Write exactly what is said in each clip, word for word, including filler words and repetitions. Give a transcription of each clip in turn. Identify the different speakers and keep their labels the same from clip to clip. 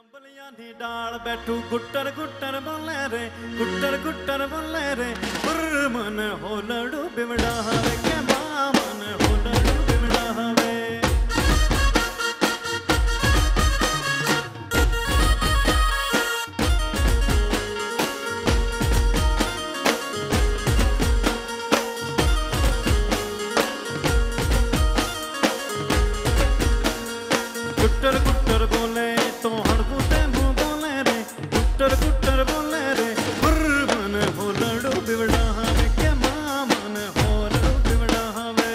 Speaker 1: अंबलियां दी डाल बैठू गुट्टर गुट्टर बोले रे गुट्टर गुट्टर बोले रे पुर मन हो लड़ू बिवड़ा हवे के मां मन हो लड़ू बिवड़ा हवे गुट्टर गुट्टर बोले तो हड़बू तेंबू बोले रे गुट्टर गुट्टर बोले रे पुर मन हो लड़ू बिवड़ा हवे के मां मन हो लड़ू बिवड़ा हवे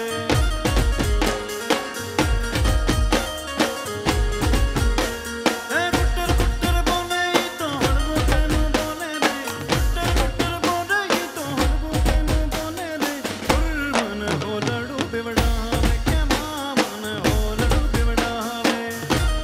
Speaker 1: ए गुट्टर गुट्टर बोले तो हड़बू तेंबू बोले रे गुट्टर गुट्टर बोले तो हड़बू तेंबू बोले रे पुर मन हो लड़ू बिवड़ा हवे के मां मन हो लड़ू बिवड़ा हवे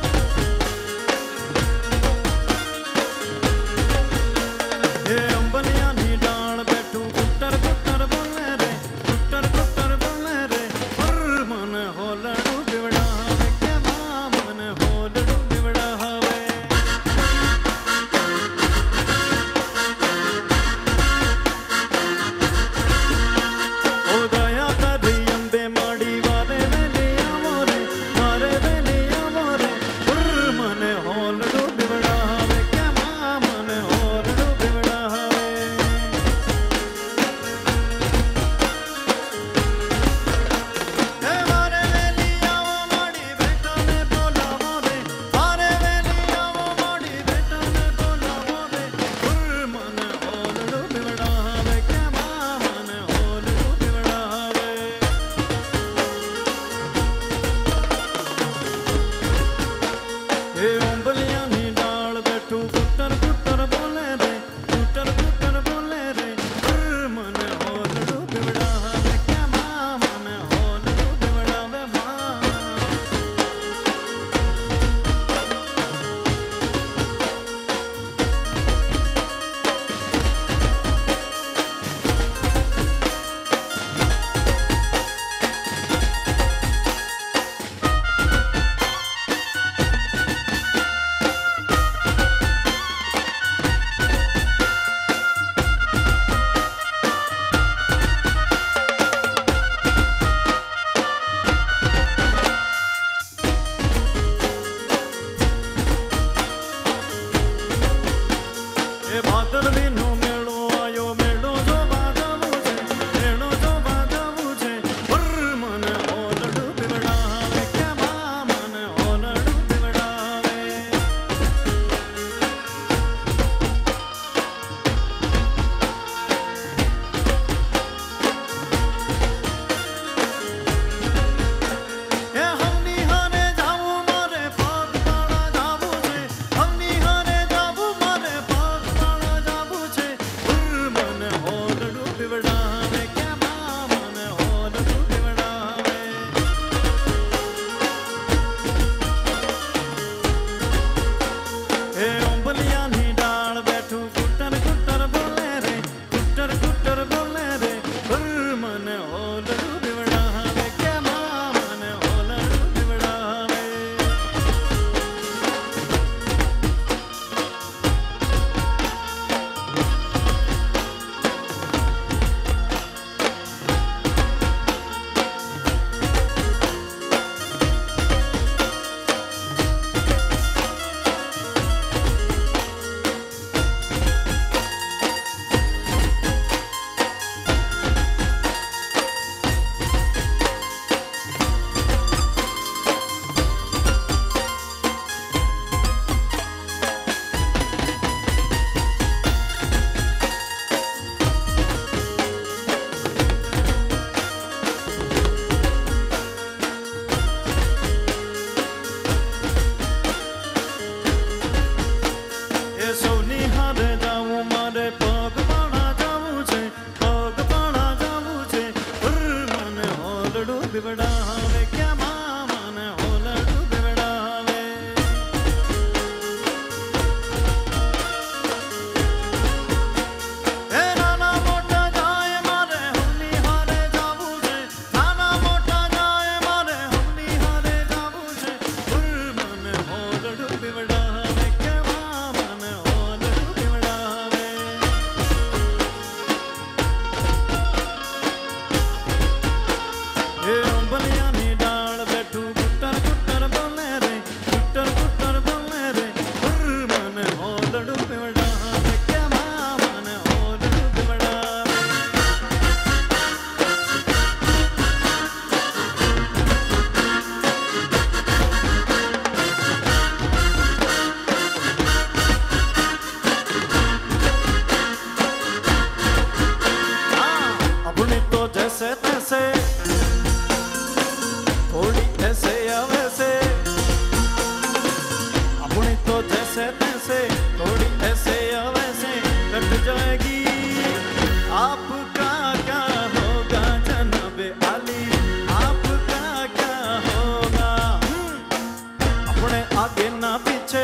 Speaker 1: ना पीछे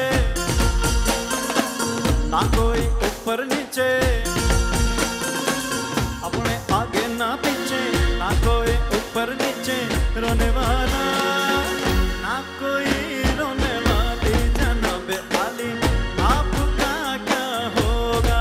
Speaker 1: ना कोई ऊपर नीचे, अपने आगे ना पीछे ना कोई ऊपर नीचे, रोने वाला ना कोई रोने वाली, जनाब आली आपका क्या होगा।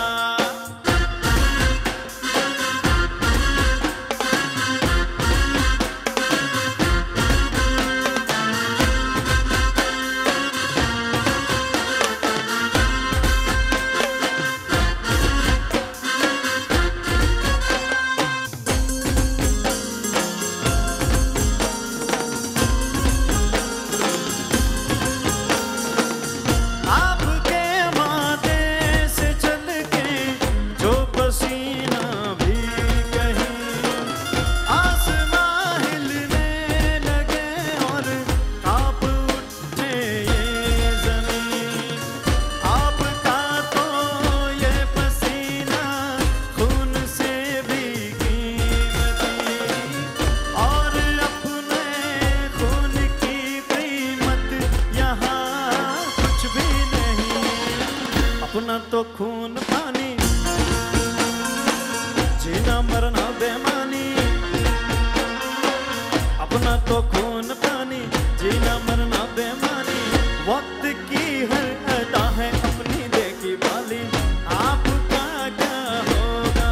Speaker 1: अपना तो खून पानी, जीना मरना बेमानी, अपना तो खून पानी, जीना मरना बेमानी, वक्त की हर अदा है अपनी देखी वाली, आपका क्या होगा।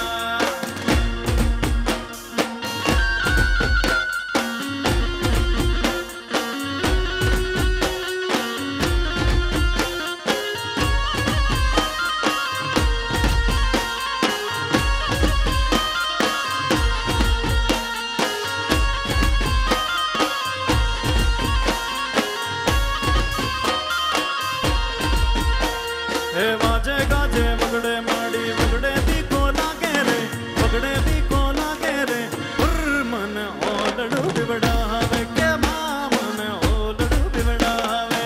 Speaker 1: हे वाजे गाजे मगड़े माड़ी मगड़े भी को लागे रे, मगड़े भी को लागे रे, हुर मन ओलड़ू बिबड़ावे के मां मन ओलड़ू बिबड़ावे।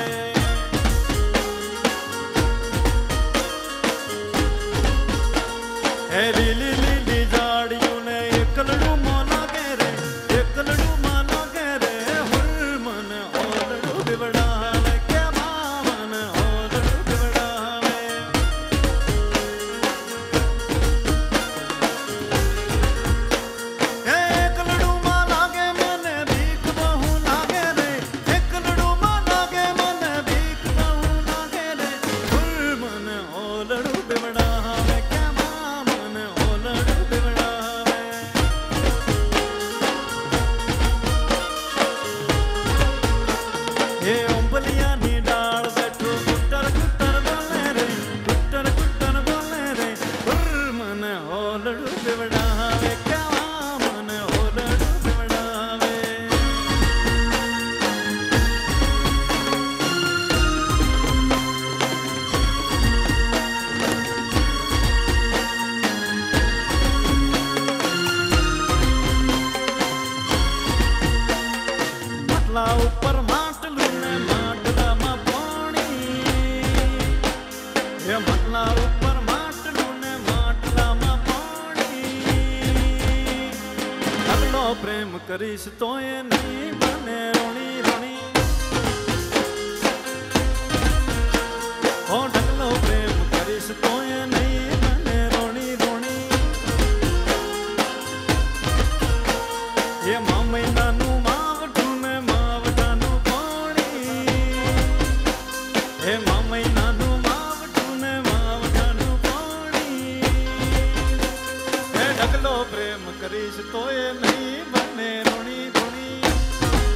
Speaker 1: हे लीली लीली जाड़ियों ने एक लड़ू मोना के रे, एक लड़ू माना के रे, हुर मन ओलड़ू बिबड़ावे के मां मन ओलड़ू बिबड़ावे। ये उंगलियां नी डाल बैठो कुटर कुटर बोले रे, कुटर कुटर बोले रे, हुर मन ओलड़ू बिबड़ावे क्या मन ओलड़ू बिबड़ावे। માટલા ઉપર માટલું ને માટલામાં પાણી, એ માટલા ઉપર માટલું ને માટલામાં પાણી, ઢગલો પ્રેમ કરીશ તો એ નહીં બને રોણી રોણી, ઓ ઢગલો પ્રેમ કરીશ તો એ નહીં બને રોણી રોણી। એ મા મહિનાનું માવઠું ને માવઠાનું પાણી, એ મા મહિનાનું માવઠું ને માવઠાનું પાણી, એ ઢગલો પ્રેમ કરીશ તો એ નહીં બને રોણી રોણી।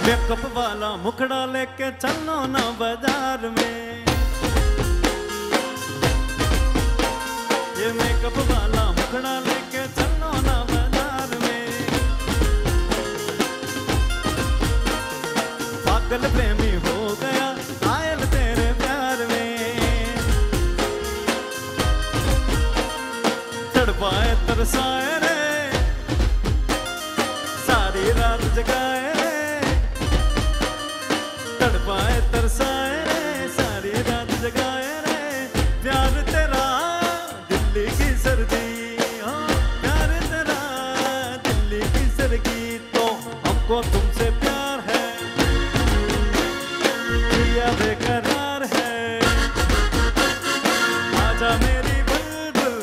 Speaker 1: मेकअप वाला मुखड़ा लेके चलो ना बाजार में, ये मेकअप वाला मुखड़ा लेके चलो ना बाजार में। पागल प्रेमी हो गया घायल तेरे प्यार में, तड़पाए तरसाए रे सारी रात जगाए रे, तड़पाए तरसाए रे सारी रात जगाए रे। प्यार तेरा दिल्ली की सर्दी, हाँ प्यार तेरा दिल्ली की सर्दी, तो हमको तुमसे प्यार है प्रिया बेकरार है। आजा मेरी बुलबुल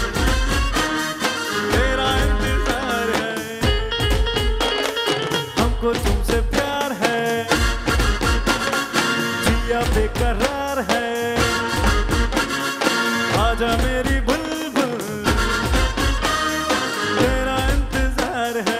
Speaker 1: तेरा इंतजार है, हमको तुमसे प्यार है बेकरार है। आजा मेरी बुलबुल तेरा इंतजार है।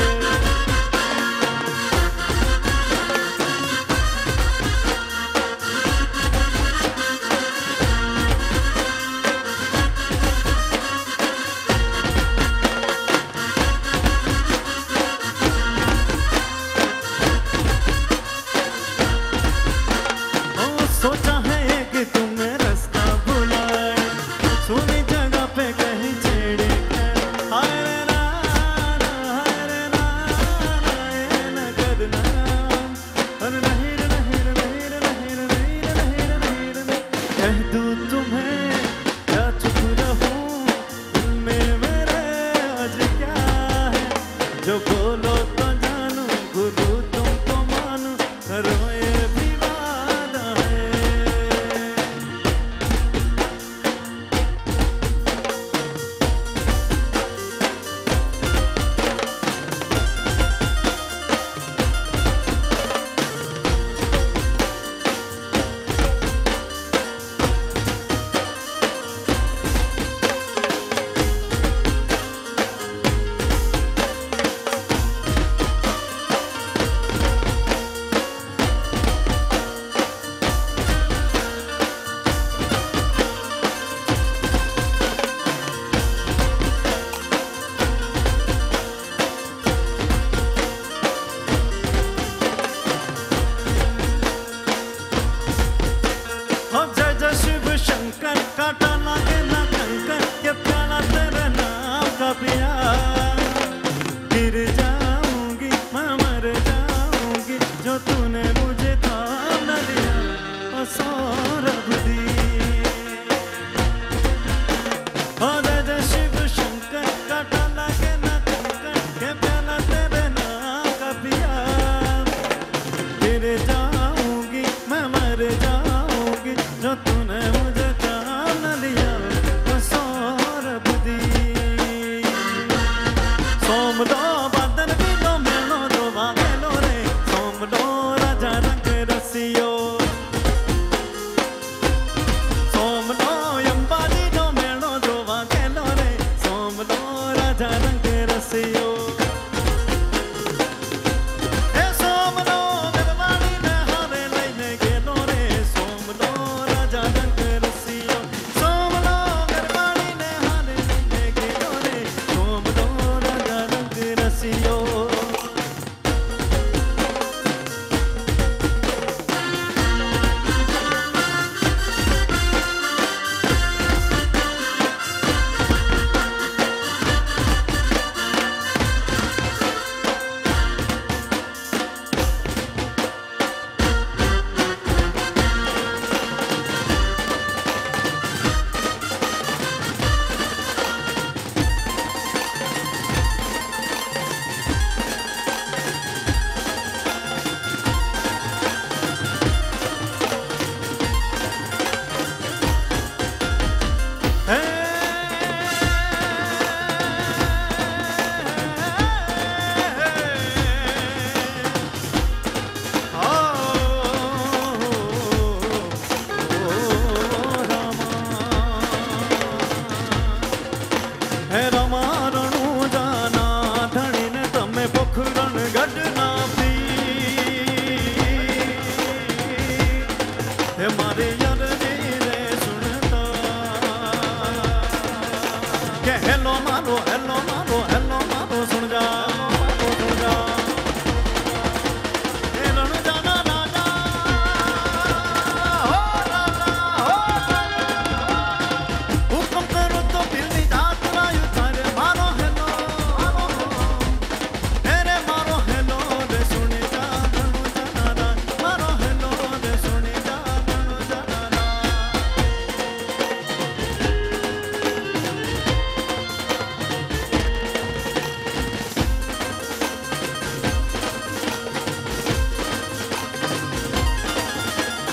Speaker 1: सोचा है कि तुम्हें रास्ता बुलाए, सुनी जगह पे कहीं छेड़े हाय रे ना हाय रे ना ये न करना, अरे नहीं रे नहीं रे नहीं रे नहीं रे नहीं रे नहीं रे नहीं रे नहीं। कह दूँ तुम्हें क्या चुप रहूं, दिल में मेरे आज क्या है, जो बोलो तो जानू गुरु तुमको मानू, करो ये भी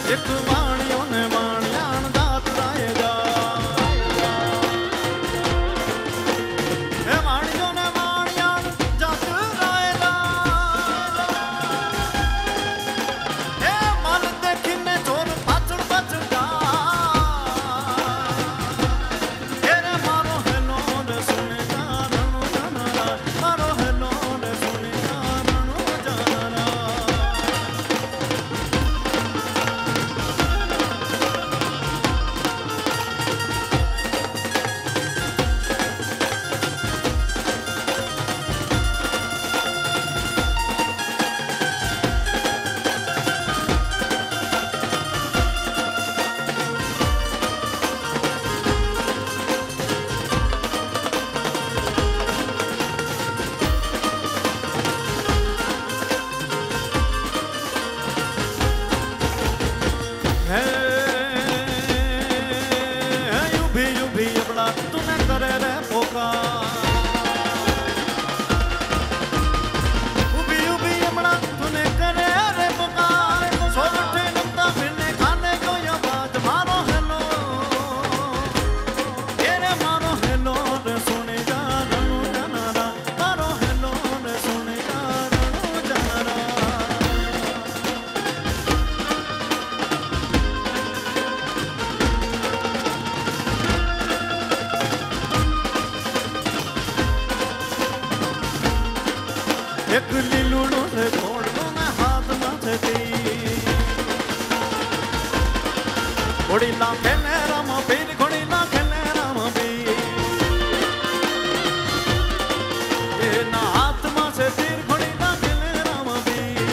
Speaker 1: एक माणियों ने माणियान दात राय जा ए माणियों ने माणियान दात राय जा ए मन देखिने चोर पाछड़ पाछड़ जा तेरे मारो हेलो रे सुने जा रणो जाना मारो हेलो रे सुने जा रणो जाना तूने करे रे पोका उभी उभी यमड़ा तूने करे रे पोका सोवटे नंदा फिरने खाने को या बात मारो हेलो तेरे मारो हेलो रे सुने जा रणो जाना मारो हेलो रे सुने जा रणो जाना एक लीलूड़ो से छोड़ दो मैं हाथ में से दी घोड़ी ला खेले राम पीर घोड़ी ला खेले राम पीर ये ना हाथ में से तीर घोड़ी ला खेले राम पीर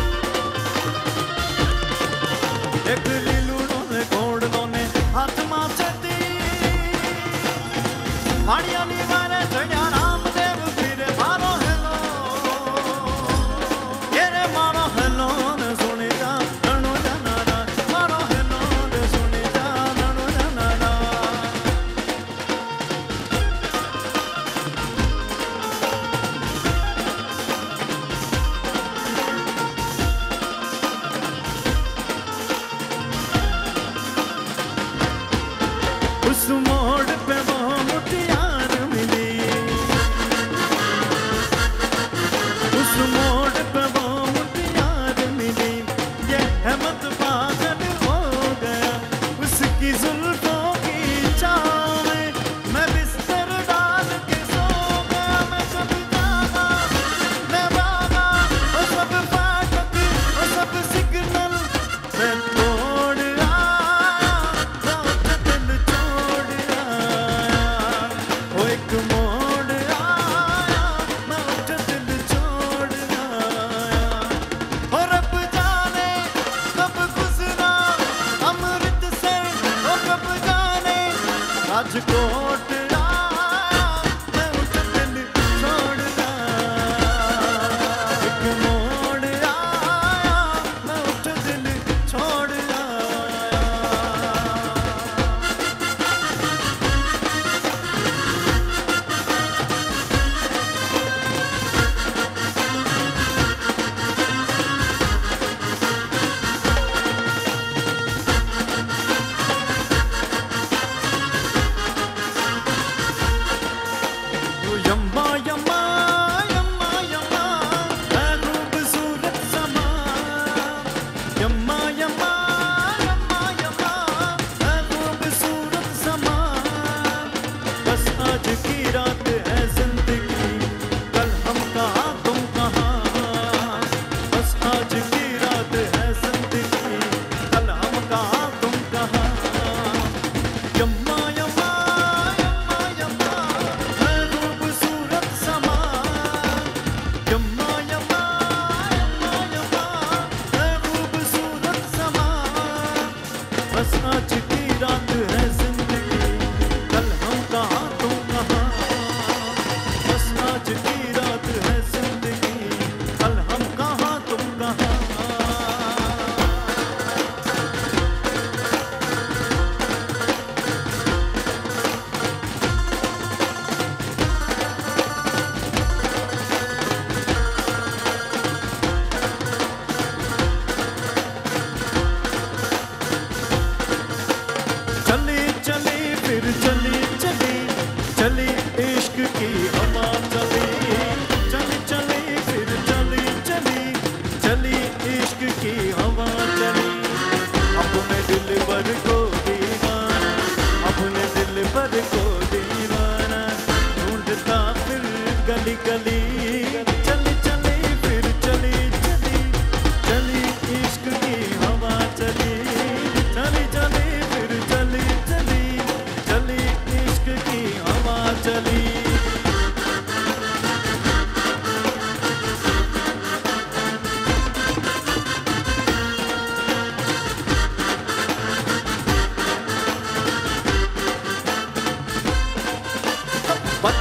Speaker 1: एक लीलूड़ो से छोड़ दो ने हाथ में से दी माड़िया नी मारे सया राम देव फिर मारो हेलो मारो हेलो रे सुने जा रणो जाना मारो हेलो रे सुने जा रणो जाना उस मोड़ पे वो मुटियार मिली उस मोड़ पे वो अहमद पागल हो गया उसकी जुल्फों की छाँव में मैं बिस्तर डाल के सो गया मैं सब जागा मैं भागा वो सब फाटक वो सब सिग्नल मैं तोड़ आया रात दिल छोड़ आया वो एक मोड़ आया मैं उठ दिल छोड़ आया और अब राजकोट आया मैं उठ दिल छोड़ आया एक मोड़ आया मैं उठ दिल छोड़ आया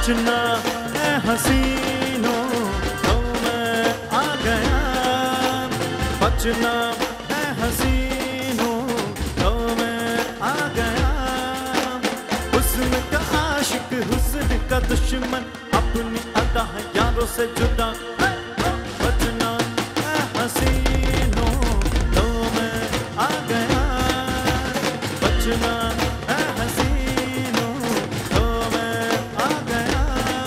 Speaker 1: बचना है हसीनों तो मैं आ गया, बचना है हसीनों तो मैं आ गया। हुस्न का आशिक हुस्न का दुश्मन अपनी अदा यारों से जुदा, बचना है हसीनों तो मैं आ गया, बचना है हसीनों तो मैं आ गया।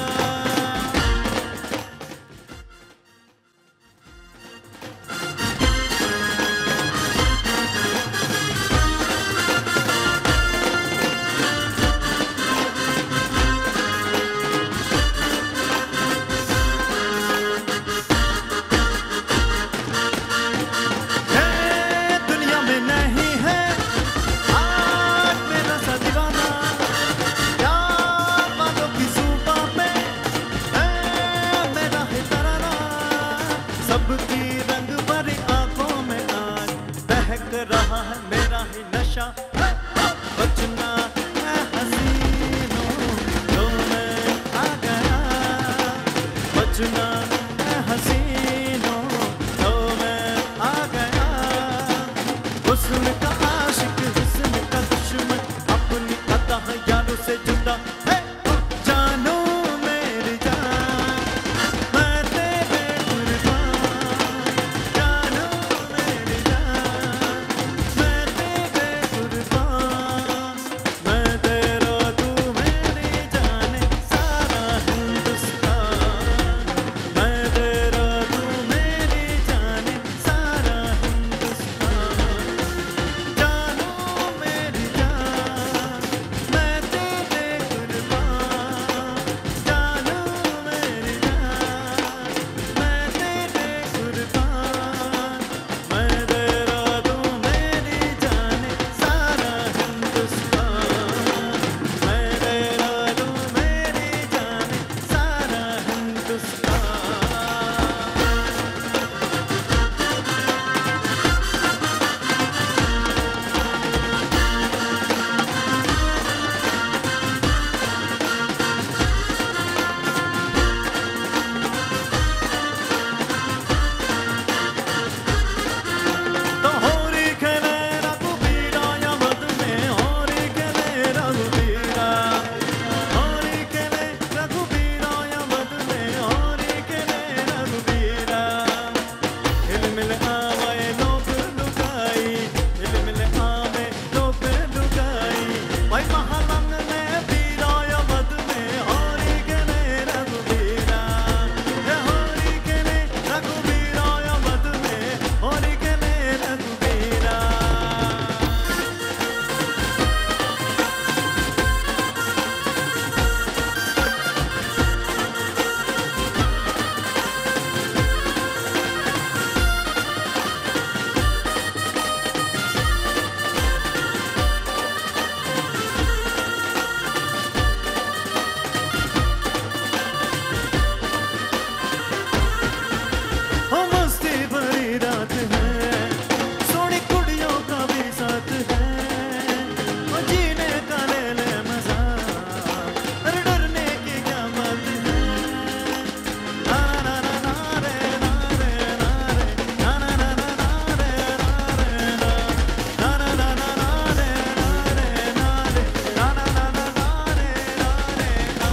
Speaker 1: सबकी रंग भरी आंखों में आज बहक रहा है मेरा ही नशा, बचना है हसीनों तो मैं आ गया, बचना है हसीनों तो मैं आ गया। हुस्न का आशिक हुस्न का दुश्मन अपनी अदा यारों से जुदा, जानो मेरी जान मैं तेरे कुर्बान, जानो मेरी जान मैं तेरे कुर्बान, मैं तेरा तू मेरी जाने सारा हिंदुस्तान, मैं तेरा तू मेरी जाने सारा हिंदुस्तान, जानो मेरी जान मैं तेरे कुर्बान, जानो मेरी जान मैं तेरे कुर्बान, मैं तेरा तू मेरी जाने सारा हिंदुस्तान, मैं तेरा तू मेरी जाने सारा तो होरी खेले रघुबीरा यमद में, होरी खेले रघुबीरा, होरी खेले रघुबीरा यमद में, होरी खेले रघुबीरा। हिलमिल आवे लोग लुगाई, हिलमिल आवे लोग लुगाई, भाई महालंग ने बीरा यमद में, होरी खेले रघुबीरा, हे होरी खेले रघुबीरा यमद में, होरी खेले रघुबीरा। हो मस्ती भरी रात है, सोनी कुड़ियों का भी साथ है, वो जीने का ले ले मजा, अरे डरने की क्या बात है। ना ना ना ना रे ना रे ना रे ना ना ना ना ना रे ना रे ना ना ना ना ना ना रे ना रे ना रे ना ना ना ना ना रे ना रे ना।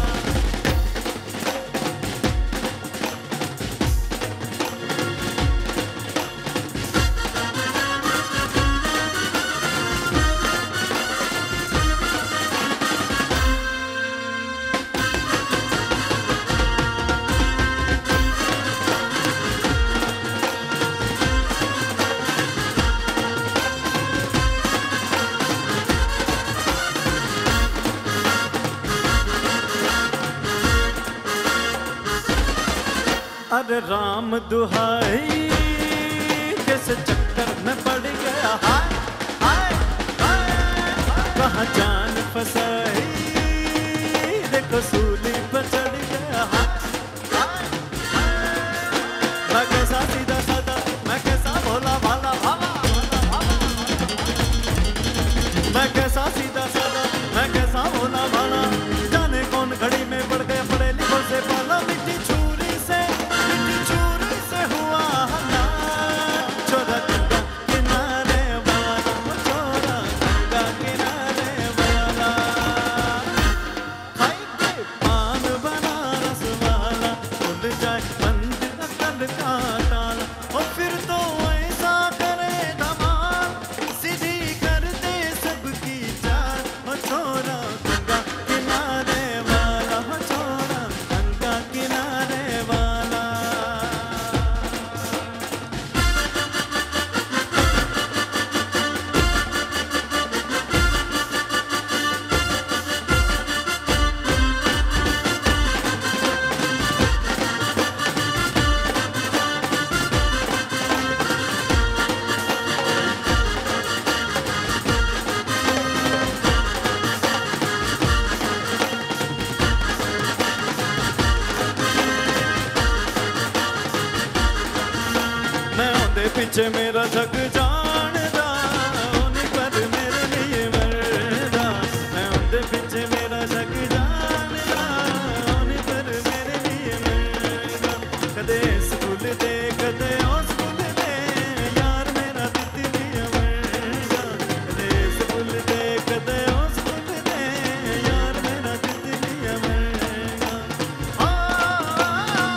Speaker 1: अरे राम दुहाई किस चक्कर में पड़ गया, हाय हाय हाय, कहाँ जान फसाई देखो सूली पर चढ़ गया, हाय हाय हाय। मैं कैसा सीधा साधा, मैं कैसा भोला भाला भाला, मैं कैसा सीधा साधा, मैं कैसा भोला भाला, जाने कौन घड़ी में पड़ गया पड़े का ताल, और फिर तो ऐसा करे धमाल, सीधी करते सबकी चाल। ओ छोरा गंगा किनारे वाला, ओ छोरा गंगा किनारे वाला। मैं आंदे पीछे मेरा जग जानदा, ओनी पर मेरे लिए मरदा। मैं आंदे पीछे मेरा जग जानदा, ओनी पर मेरे लिए मरदा। कदे स्कूल दे कदे ओ स्कूल दे, यार मेरा तितलिया मरदा। कदे स्कूल दे कदे ओ स्कूल दे, यार मेरा तितलिया मरदा। आ, आ,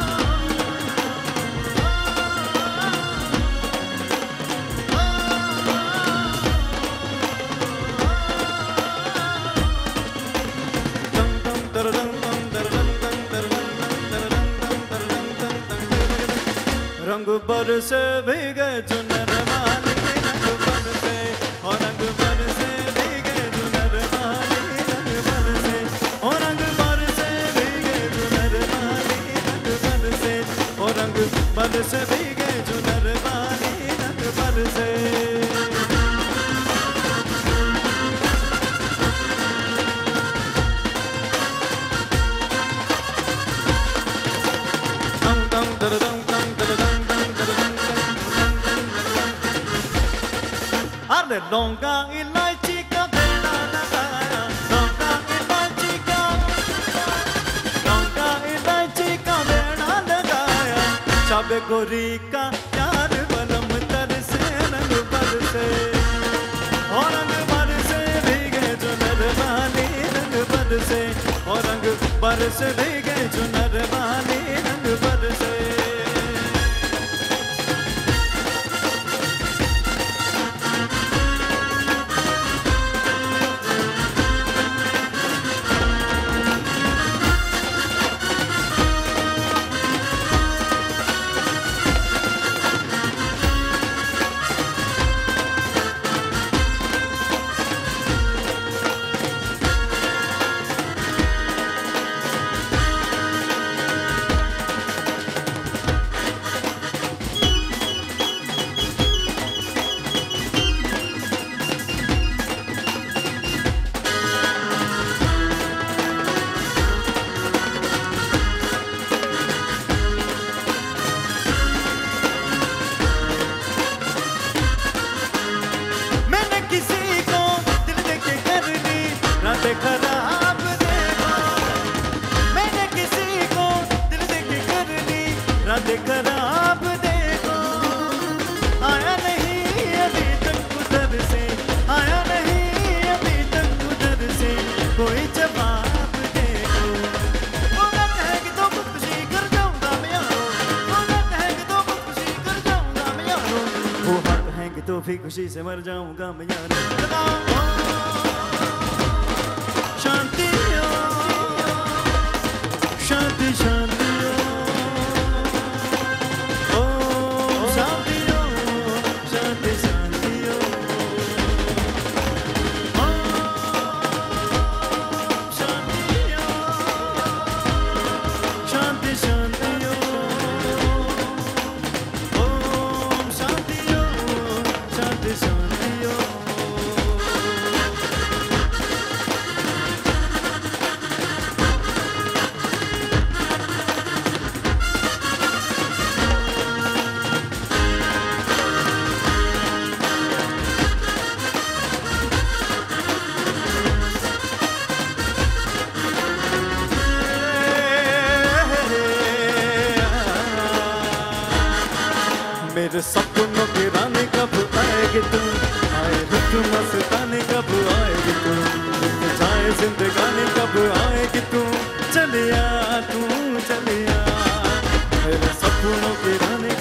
Speaker 1: रंग बरसे भीगे चुनर वाली, रंग बरसे और रंग बरसे भीगे चुनर वाली, रंग बरसे और रंग बरसे भीगे चुनर वाली, रंग बरसे और रंग बरसे भीगे चुनर वाली, रंग बरसे। अरे लौंगा इलायची का बेड़ा लगाया, लौंगा इलायची का, लौंगा इलायची का बेड़ा लगाया। चाबे गोरी का यार बलम तरसे, रंग बरसे और रंग बरसे भीगे चुनर वाली, रंग बरसे और रंग बरसे भीगे चुनर वाली, रंग बरसे। खराब देखा मैंने किसी को, दिल दे के करनी रात खराब देखो। आया नहीं अभी तक उधर से, आया नहीं अभी तक उधर से कोई जवाब देखो। वो ना कहेगी तो खुदकुशी कर जाऊंगा मैं यारो, वो ना कहेगी तो खुदकुशी कर जाऊंगा मैं यारो, वो हाँ कहेंगे तो भी खुशी से मर जाऊंगा मैं यारो। शांति शांति शांति ओ शांति शांति शांति ओ शांति शांति शांति ओ शांति शांति शांति। मेरे सपनों की रानी कब आएगी तू, आए रुत मस्तानी कब आएगी तू, चाहे जिंदगानी कब आएगी तू, चलिया तू चलिया। मेरे सपनों की रानी